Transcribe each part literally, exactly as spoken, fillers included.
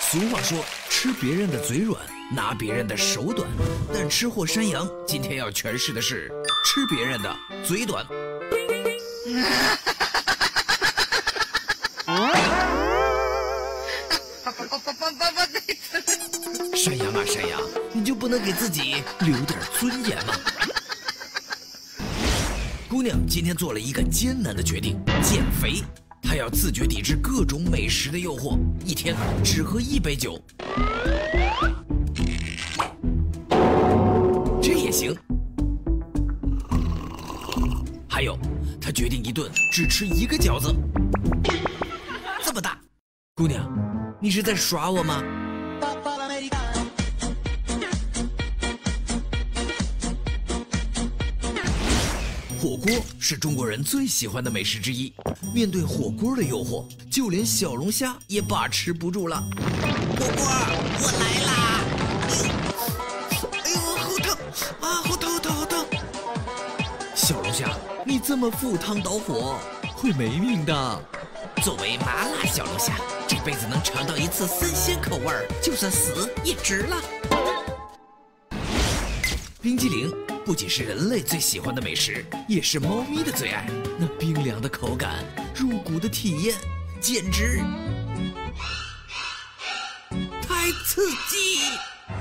俗话说，吃别人的嘴软，拿别人的手短。但吃货山羊今天要诠释的是吃别人的嘴短。山羊啊山羊，你就不能给自己留点尊严吗？姑娘今天做了一个艰难的决定，减肥。她要自觉抵制各种美食的诱惑，一天只喝一杯酒。这也行。还有，她决定一顿只吃一个饺子。这么大，姑娘，你是在耍我吗？火锅是中国人最喜欢的美食之一。面对火锅的诱惑，就连小龙虾也把持不住了。火锅，我来啦！哎呦，好烫啊！好烫，好烫，好烫！小龙虾，你这么赴汤蹈火，会没命的。作为麻辣小龙虾，这辈子能尝到一次三鲜口味，就算死也值了。冰激凌不仅是人类最喜欢的美食，也是猫咪的最爱。那冰凉的口感，入骨的体验，简直太刺激！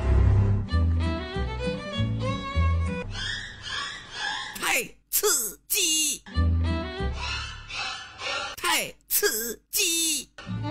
太刺激！太刺激！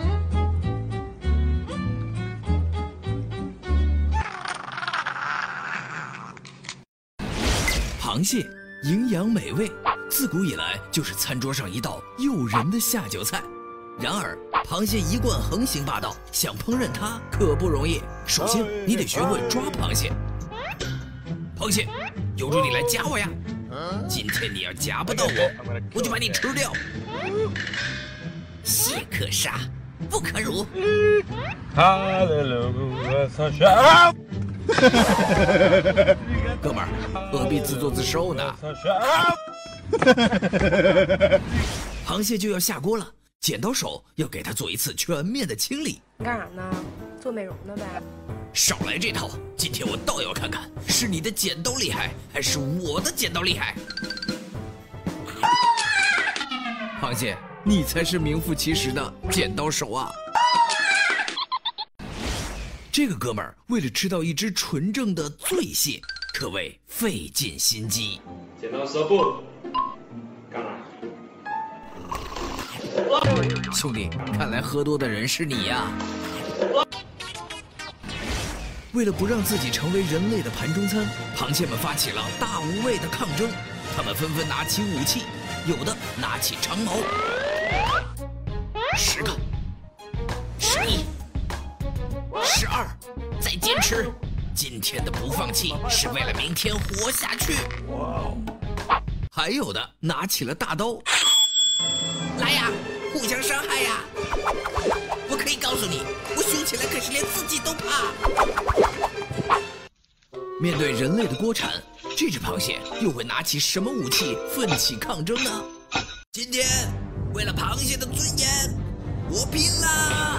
螃蟹营养美味，自古以来就是餐桌上一道诱人的下酒菜。然而，螃蟹一贯横行霸道，想烹饪它可不容易。首先，你得学会抓螃蟹。螃蟹，有种你来夹我呀！今天你要夹不到我，我就把你吃掉。蟹可杀，不可辱。哥们儿，何必自作自受呢？螃蟹就要下锅了，剪刀手要给它做一次全面的清理。 干啥呢？做美容的呗。 少来这套！今天我倒要看看，是你的剪刀厉害，还是我的剪刀厉害？螃蟹，你才是名副其实的剪刀手啊！这个哥们儿为了吃到一只纯正的醉蟹，可谓费尽心机。 剪刀石头布，干嘛？ 兄弟，看来喝多的人是你呀！为了不让自己成为人类的盘中餐，螃蟹们发起了大无畏的抗争。他们纷纷拿起武器，有的拿起长矛。十个，十一。十二，再坚持！今天的不放弃是为了明天活下去。还有的拿起了大刀，来呀，互相伤害呀！我可以告诉你，我凶起来可是连自己都怕。面对人类的锅铲，这只螃蟹又会拿起什么武器奋起抗争呢？今天，为了螃蟹的尊严，我拼啦！